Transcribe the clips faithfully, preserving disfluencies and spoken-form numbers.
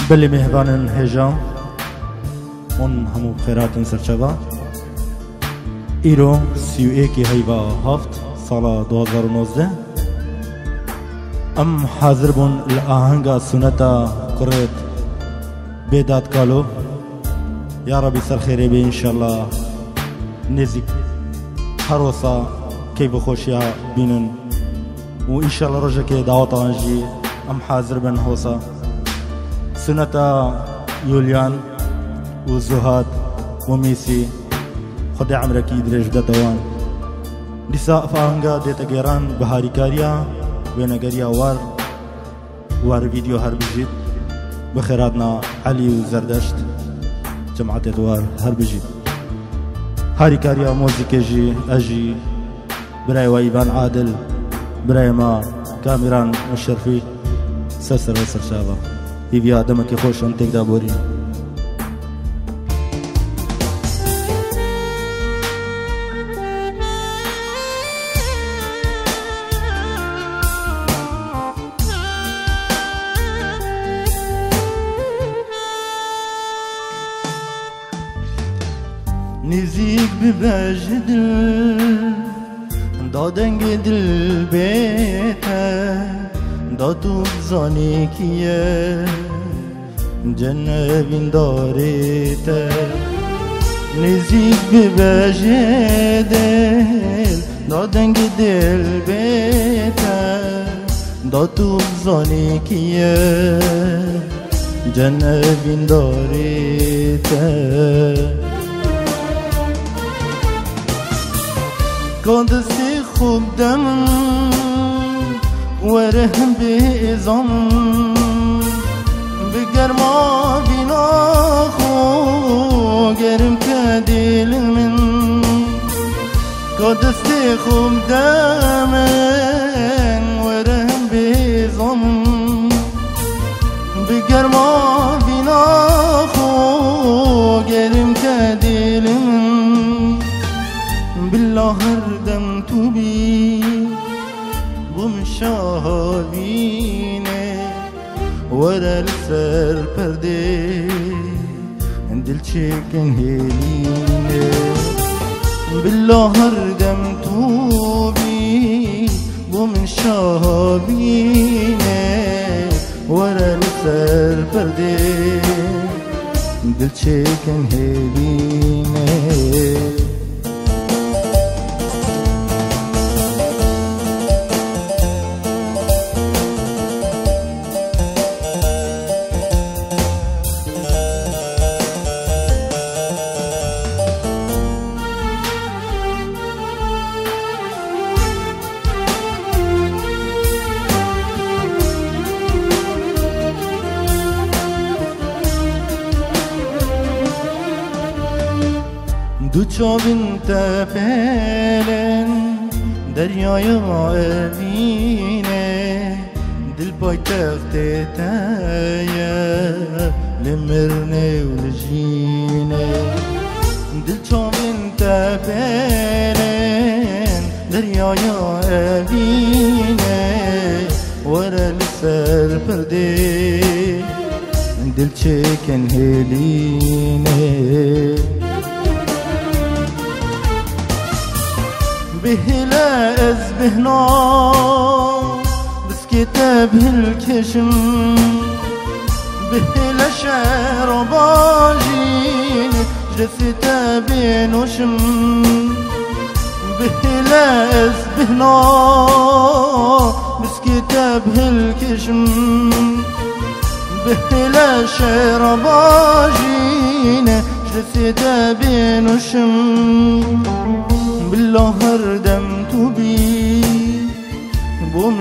بلی مهوانن هجا اون همو خیراتن سرچوا ایرو سی و ایکی هیوا هفت سال دو هزار و نوزده ام حاضر بون الآهنگا سنتا قرد بیداد کالو یا ربی سر خیره بی انشالله نزیک هر وصا کیف خوشیا بینن و انشالله رجا که دعوت آنجی ام حاضر بن هوسا سنتا يوليان وزهاد وميسي خدي عمركي دريج دتوان نساء فانغا ديتا جيران بهاري كاريا بينغاريا وار وار فيديو هر بجيت بخيراتنا علي وزردشت جماعة دوار هر بجيت هاري كاريا موزيكي جي اجي براي وايبان عادل براي ما كاميران مشرفي سرسر وسر شابه هیویا دمکی خوش انتک دابوری نزیک ببجدل دادنگ دل بیته دادو زانی کیه جنبین داریته نزیک ببجه دل دادنگ دل بیته دادو زانی کیه جنبین داریته کندستی خوب دم ورهم بزم بگرما بینا خو گرم که دل من کدستی خوب دمن ورهم بزم بگرما بینا خو گرم که دل من بالله هر دم تو بی ومشاهديني ورا السر پرده دل چکن هلینه بالله هر دم تو بی ومشاهديني ورا السر پرده دل چکن هلینه دو چاوین تپلن دریای غائبینه دل پای تخت تایه لمرنه و لجینه دل چاوین تپلن دریای غائبینه ورا لسر پرده دل چکن هلینه بهلا از بهنا بس كتاب الكشم بهلا شعر باجين جلسة بينوشم بهلا از بهنا بس كتاب الكشم بهلا شعر باجين جلسة بينوشم بالله هر دم تو بی بوم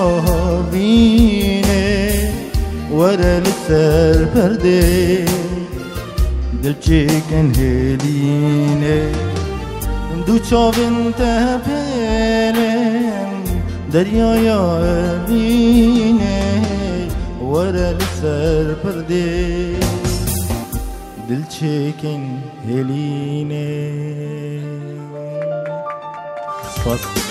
شاهبینه ورا لسر پرده دل چکن هلینه دو چاوین تپلن دریای آبینه ورا لسر پرده دل چکن هلینه سپاس.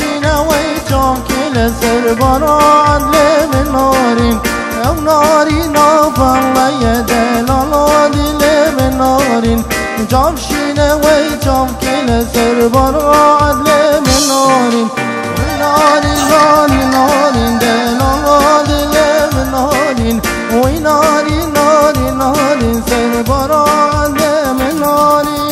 شينا ويجام كل سر برا عدل من نارين او ناري ناف الله يدل الله دل من نارين جام شينا ويجام كل سر برا عدل من نارين ناري ناري ناري دل الله دل من نارين ويناري ناري ناري سر برا عدل من نارين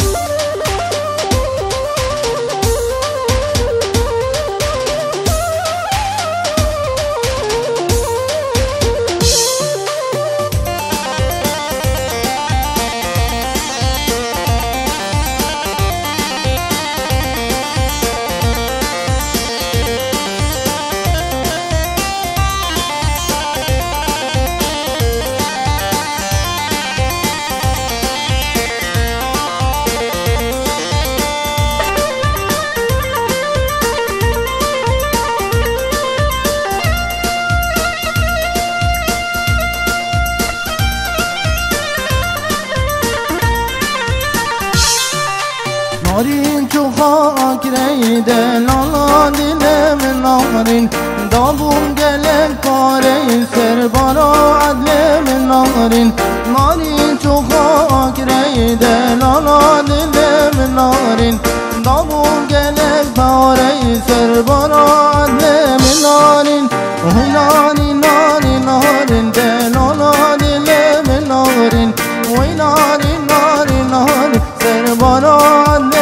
نارين تو خاک رید لالا دل من نارین دابون گلم کاری سر برا عدل من نارین نارین تو خاک رید لالا دل من نارین دابون گلم کاری سر برا عدل من نارین وی نارین نارین نارین دلالا دل من نارین وی نارین نارین نارین سر برا عدل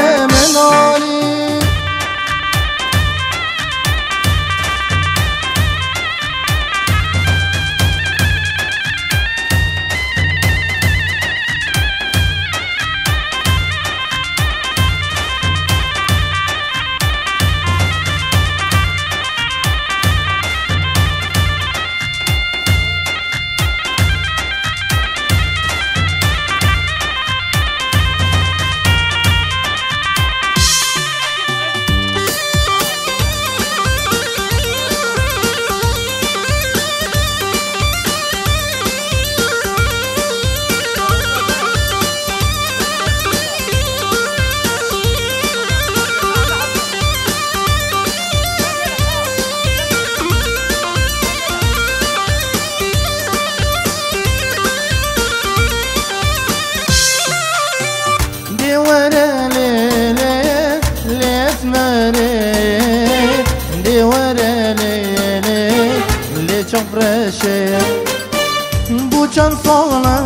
شفرشه بو چند ساله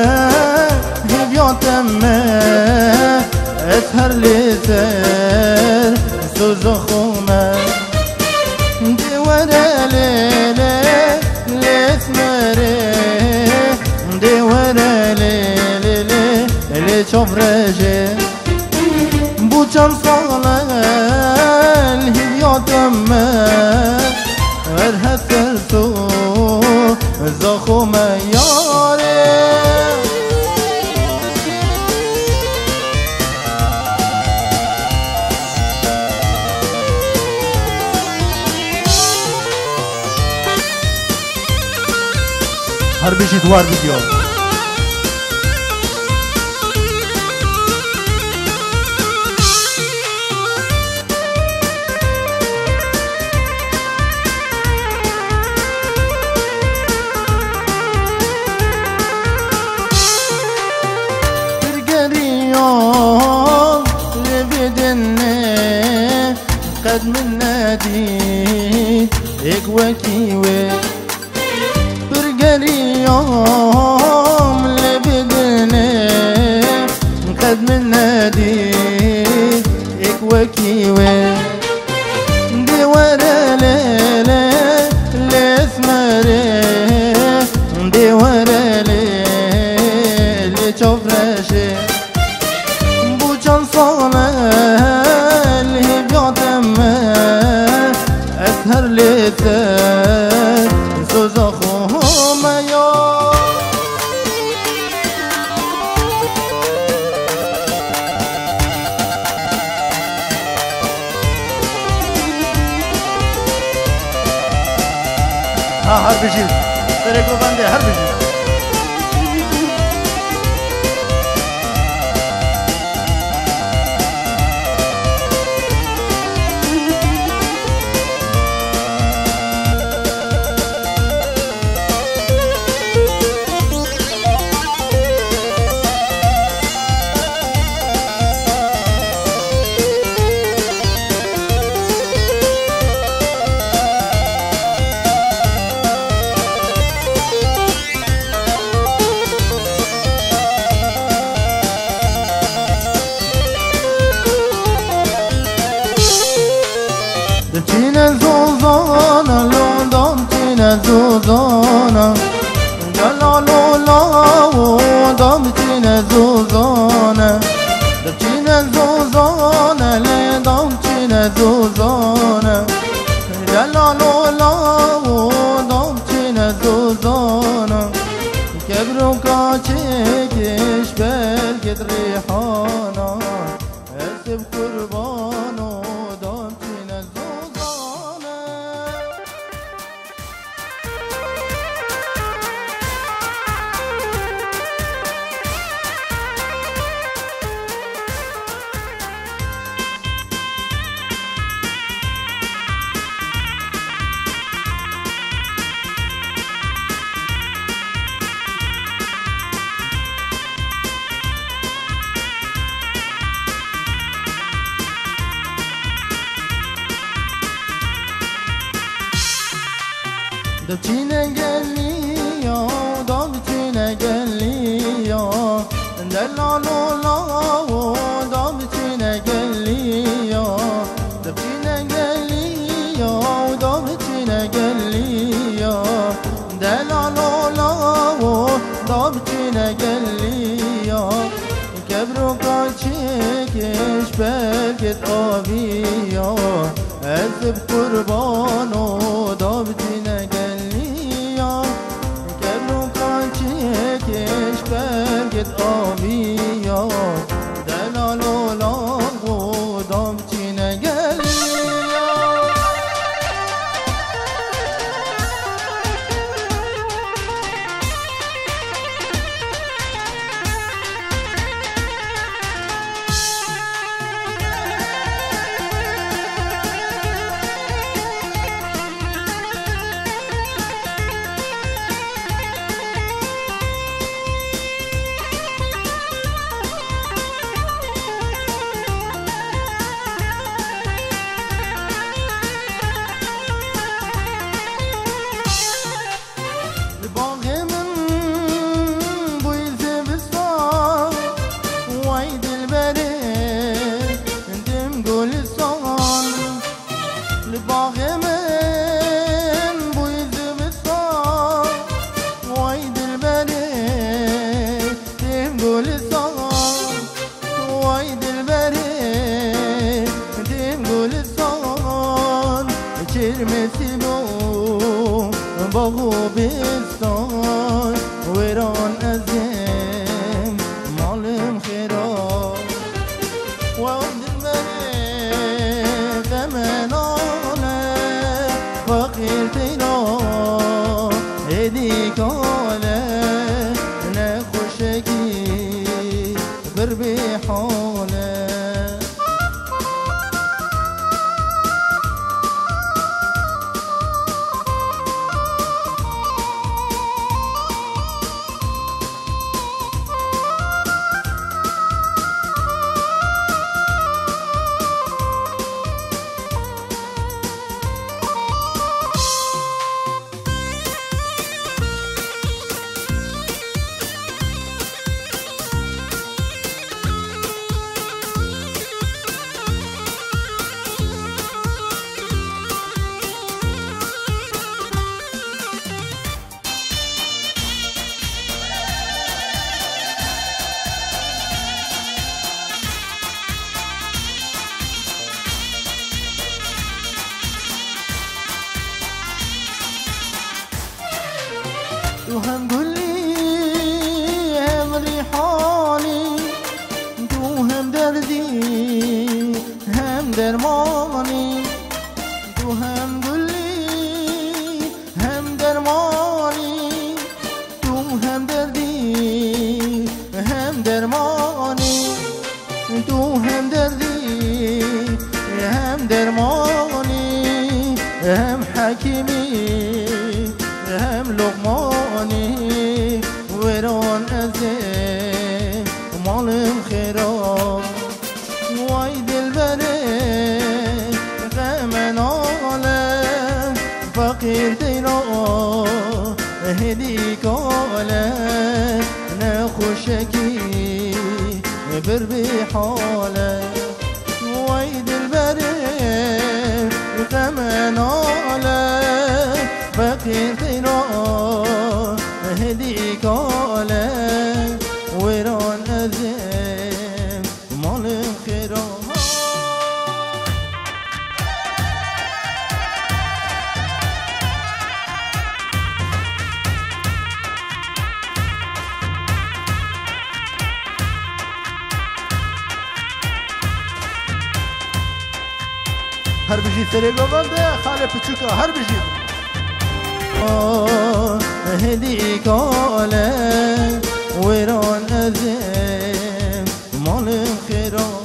هیبیاتم از هر لیزر سوز خومه دیوره لیله لیسمره دیوره لیله لی چفرشه بو چند ساله هیبیاتم هر هسر تو زخم یاره هر بشید وار ویدیو قد من نادي اقوكيوي برقري يوم اللي بدنا قد من نادي اقوكيوي دي ورا ليلة لاسمري دي ورا ليلة شفرشي بوچان صالة هر لیتر سوزا خومه یا ها هر بشید سرکو بنده هر بشید زوزانا جلال الله دامتين زوزانا دامتين زوزانا لي دامتين زوزانا جلال الله دامتين زوزانا كبرو كاچكش بلقت ريحانا اسب قربانو دامتين زوزانا دامتينا قليا دامتينا قليا دلالو الله دامتينا قليا دامتينا قليا دامتينا قليا دلالو الله دامتينا قليا كبرو كاچكش بلقت آبيا اسب قربانو دامتينا كش برگت آبیا دلال الله و دامتین گلیا باغو بستان ویران ازم مالم خیران و دلبری غمنانه فقیر تیران ایدی کاله نخوشگی بر بی حاله هم قولي هم ريحاني انتو هم دردي هم درماني انتو هم قولي هم درماني انتو هم دردي هم درماني انتو هم دردي هم درماني هم حكيمي هم لقماني ويران ازم مالم خيران واي دلبري غمن عالم فقير ديران هديك عالم نخوشكي بر بحاله واي دلبري غمن عالم فقير ديران هر بجی سری گوانده خاله پچوکا هر بجی هدی کاله ویران ازم مال خیرام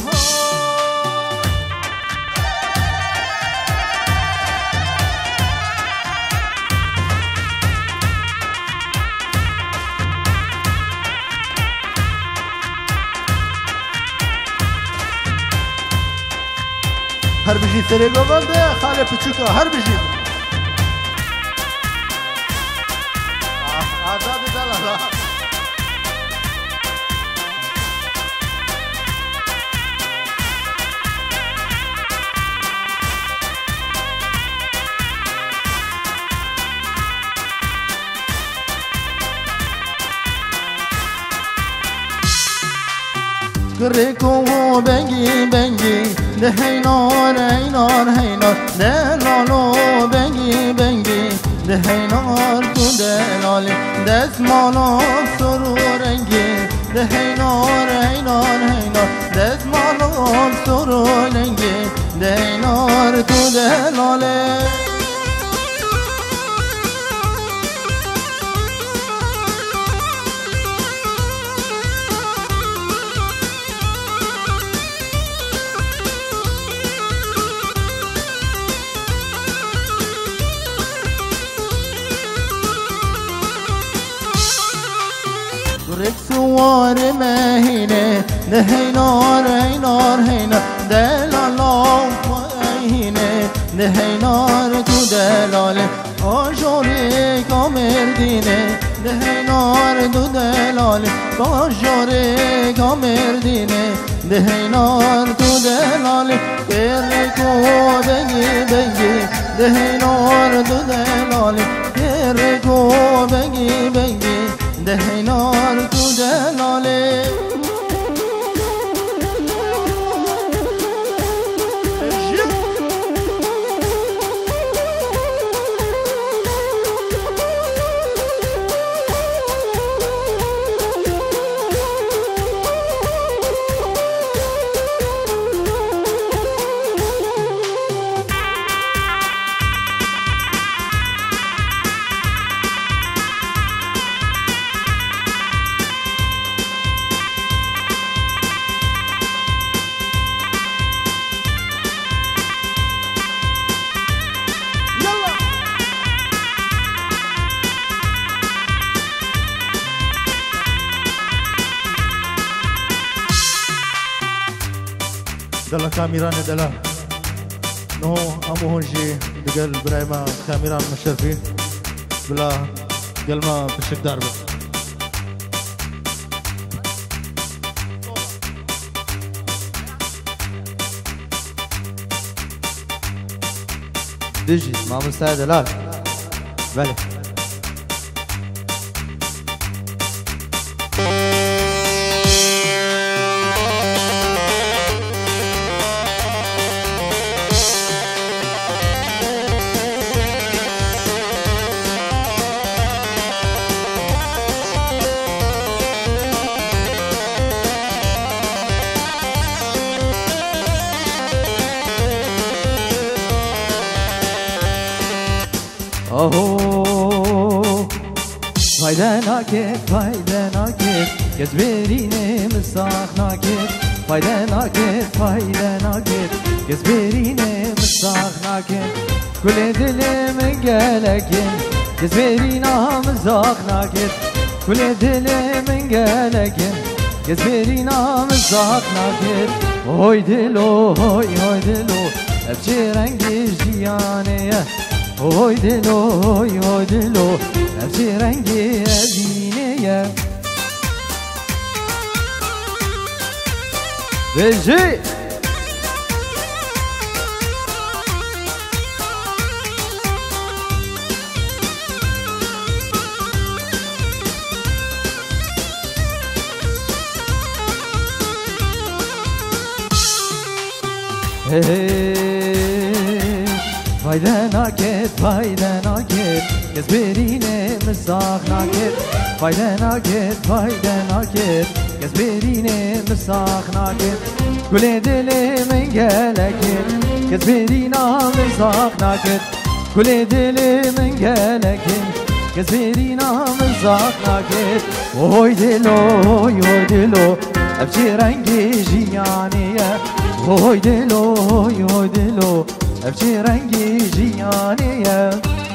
هر بجی سری گوانده خاله پچوکا هر بجی آزاد دلال گریکو بنگی بنگی ده هینار هینار هینار دلالو بنگی بنگی ده هینار تو دلالی دزمانو سرو رنگی ده هینار هینار هینار دزمانو سرو رنگی ده هینار تو دلالی رك سوار مهينة ده هينار هينار هينار دلالام مهينة ده هينار تو دلالة آجوري كامردينة ده هينار تو دلالة آجوري كامردينة ده هينار تو دلالة كركو بنجي بنجي ده هينار تو دلالة كركو بنجي بنجي ده هینار تو دلاله دلا كاميران دلا نو امو هونجي بقل برايما كاميران مشرفي بلا قلما بشك داربه دجي مع مستعد دلال بله اوه فایده ناکت فایده ناکت کس برینه مساخ ناکت فایده ناکت فایده ناکت کس برینه مساخ ناکت کل دلم گلکن کس برینه مساخ ناکت کل دلم گلکن کس برینه مساخ ناکت هوی دلو هوی هوی دلو افچه رنگش دیانه هوی دلو هوی هوی دلو نفسی رنگی ازینه بجی فایده ناکت فایده ناکت کس برینه مساخ ناکت فایده ناکت فایده ناکت کس برینه مساخ ناکت گل دل من گلکت کس برینا مزاق نکرد گل دل من گلکن کس برینا مزاق نکرد وای دلو وای دلو افچی رنگی جیانیه وای دلو وای دلو افچی رنگی جیانیه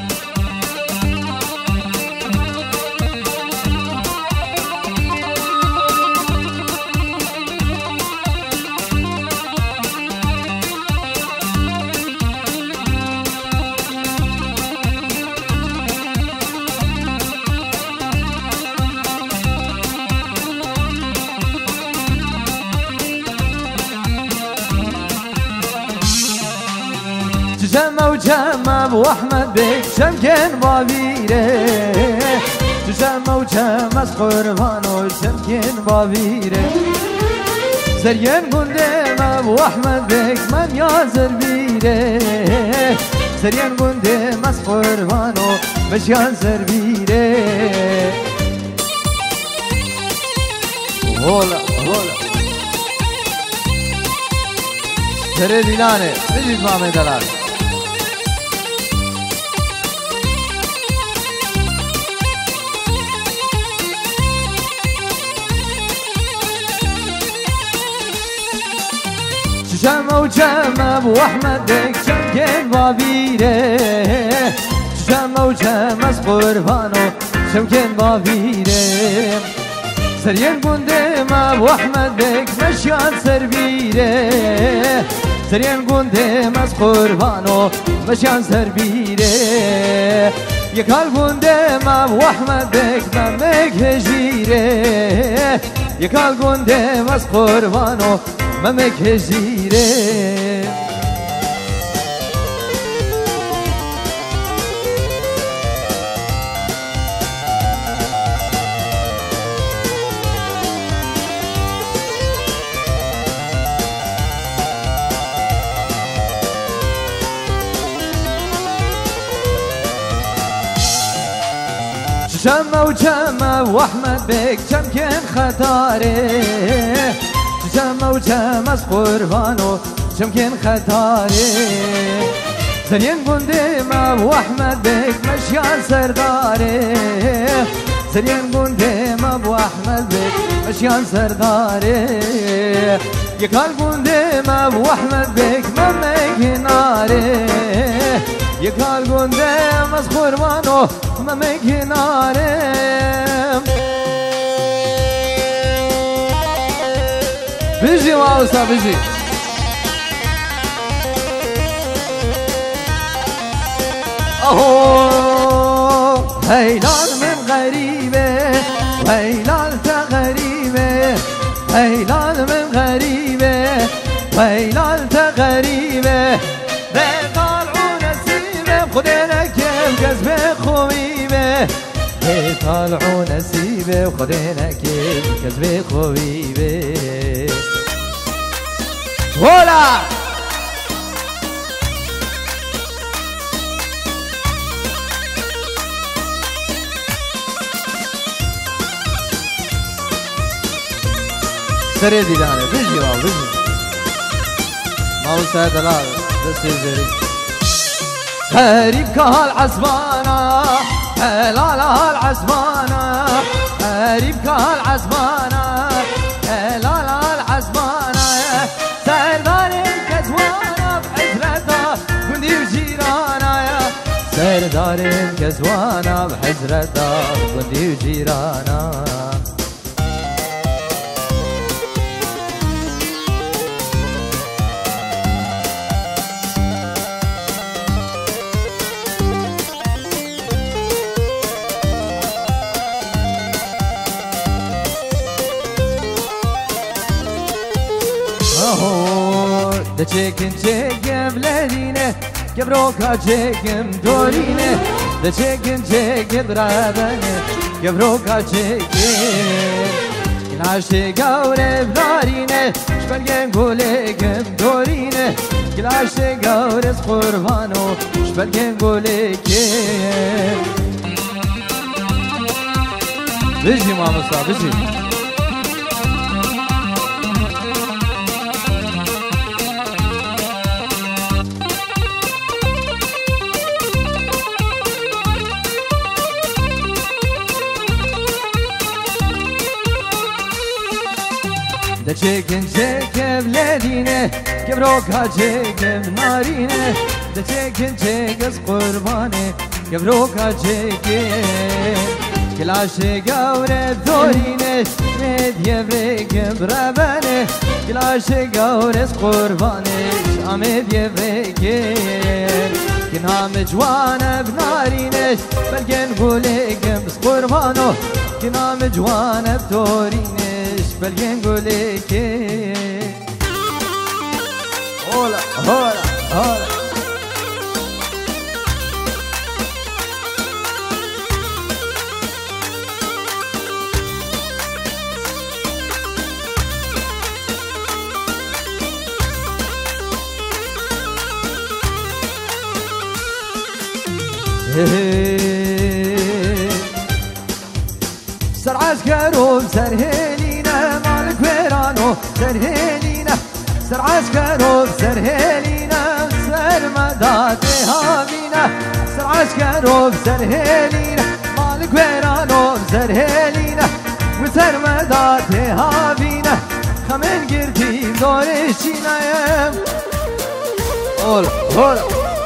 جمع و جمع ابو احمد بك شمكن بابيره جمع و جمع از قربان و شمكن بابيره زرين قندم ابو احمد بك من يا زربيره زرين قندم از قربان و مشيان زربيره هولا هولا سر ديلانه نجيب مامي دلال جمع و جمع ابو احمد بك شمكن بابيره جمع و جمع از قربان و شمكن بابيره سرين قندم ابو احمد بك مشيان سربيره سرين قندم از قربان و مشيان سربيره يكال قندم ابو احمد بك ممك هجيره يكال قندم از قربان و ممك هجيره جمع و جمع و احمد بك شمكن خطاره جمع و جمع از قربان و شمكن خطاره زنين قندم و احمد بك مشيان سرداره زنين قندم و احمد بك مشيان سرداره يكال قندم و احمد بك ممك ناره يكال قندم از قربان و ممك ناره بيجي واوسا بيجي اهو هيلال من غريبه وهيلال تغريبه هيلال من غريبه وهيلال تغريبه بطالعوا نسيبه خدنا كيف كسب خويبه بطالعوا نسيبه وخدنا كيف كسب خويبه هولا سري ديلانه بيجي واو بيجي موسى دلال دستي زري غريب كهالعزبانه هلال هالعزبانه غريب كهالعزبانه هلال هالعزبانه سردار الكزوانه بحزرته كندي وجيرانه سردار الكزوانه بحزرته كندي وجيرانه ده چکن چکم لدینه گبروکا چکم دورینه ده چکن چکم برادنه گبروکا چکم گلاشه گوره بنارینه شبلگم گولگم دورینه گلاشه گوره قربانو شبلگم گولگم بجی مامسا بجی دچکن چکب لدینه کبروکا چکب نارینه دچکن چکس قربانه کبروکا چکن کلاش گوره دورینش مدیه بگم ربنه کلاش گورس قربانش آمدیه بگم کنام جوانه بنارینش بلگن گولگم بس قربانو کنام جوانه بدورینش بلگن گولگم هولا هولا هولا سر عسكرو سر هلينا مالك ويرانو سر هلينا سر عسكرو سر هلينا سر مدات هامينا سر عسكرو سر هلينا مالك ويرانو سر هلينا وسر مدات هامينا خمن قرتي دور الشينا هولا هولا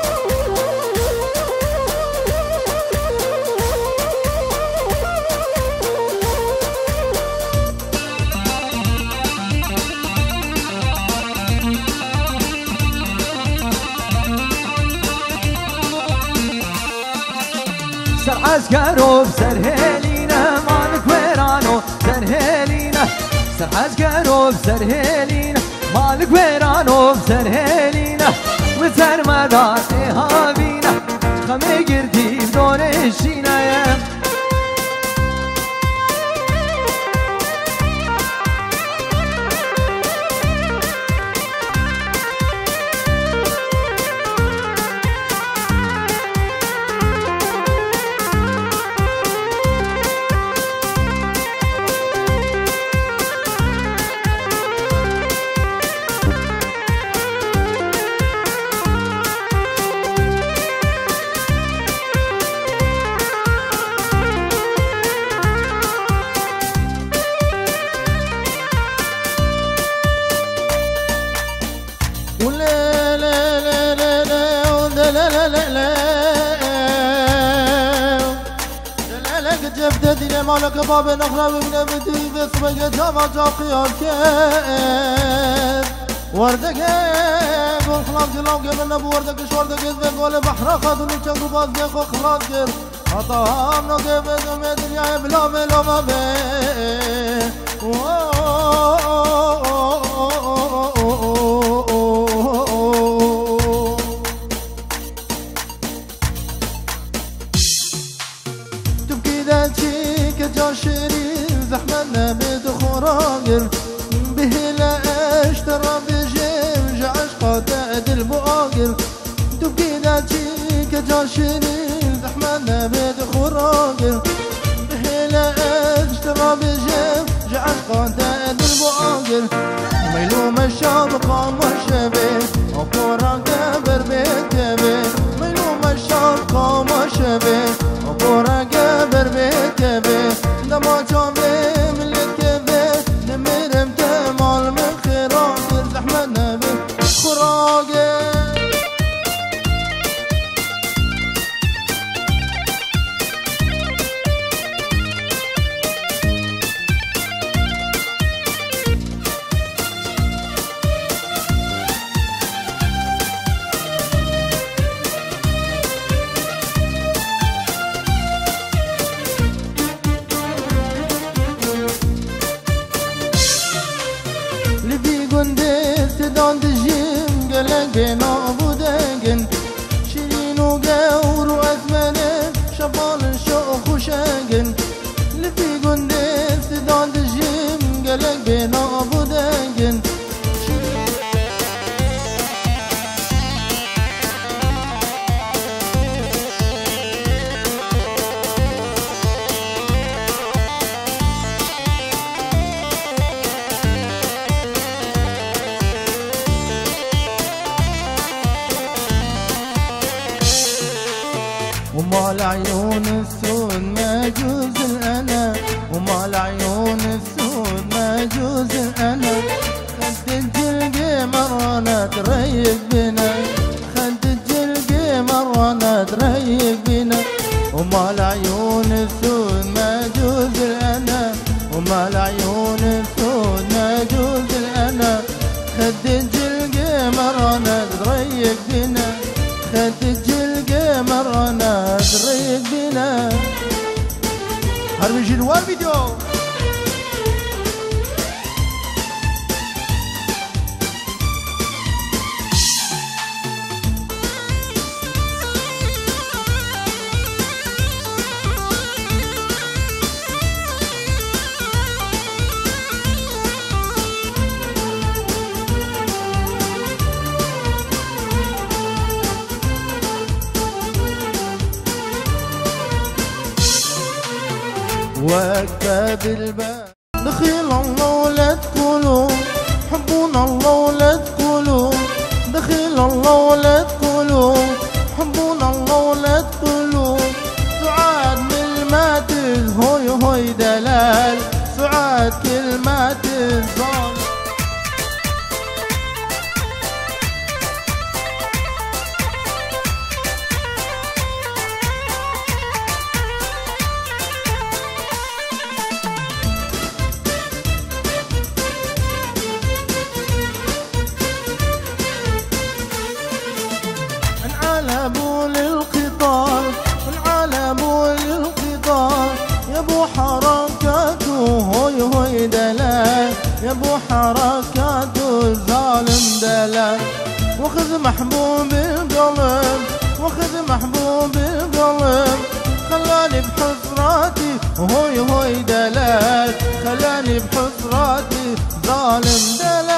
سر عسكرو بسر هلينا مالك ويرانو سر هلينا سر عسكرو بسر هلينا مالك ويرانو بسر هلينا وسر مدات هابينا خمي قردي بدون الشينا يا جفتدی مالک باب نخرا ببینه بدی به صبح جوا جا قیام کرد وردگه گل خلاص جلو که من نبو وردگه شوردگه به گل بحر خاتونی چنگو باز بخو خلاص کرد خطا هم نگه به دم دنیا بلا بلا مبه شيرين زحمة نبيد خراجر بهلا اشترى بجيم جعش قاتاد المؤاجر تبكينا تشيك جا شيرين زحمة نبيد خراجر بهلا اشترى بجيم جعش قاتاد المؤاجر ميلوم الشاب قام الشباب وقرا كبر بيت كبير ميلوم الشاب قام الشباب وقرا كبر بيت كبير دما جامي ملت كبير نمرم تمال من خراجر زحمة نبي خراجر تدان دجيم قلق بين ابو دنقن شيرين وقور واثمنن شبال شوخ وشنقن لفي قنديل تدان دجيم قلق بين ابو دنقن وما العيون السود ما يجوز الأنا وما العيون السود ما يجوز الأنا مرانا تريق بنا خدج القمر وانا تريق بنا وما العيون السود ما جوز الأنا وما العيون السود ما جوز الأنا خدج القمر وانا تريق بنا خدج القمر وانا تريق بنا حرب جنوان فيديو وقت بالباب دخيل الله ولا تقولوا حبونا الله ولا تقولوا دخيل الله ولا تقولوا حبونا الله ولا تقولوا سعاد من الماتز هوي هوي دلال سعاد كلمات الظالم انعلبوا للقطار انعلبوا للقطار يا ابو حركاته هوي هوي دلال يا ابو حركاته الظالم دلال واخذ محبوب القلب واخذ محبوب القلب خلاني بحسراتي هوي هوي دلال خلاني بحسراتي ظالم دلال